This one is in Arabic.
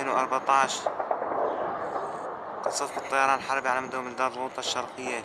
2014 قصفت الطيران الحربي على مدن بلدان الغوطة الشرقية.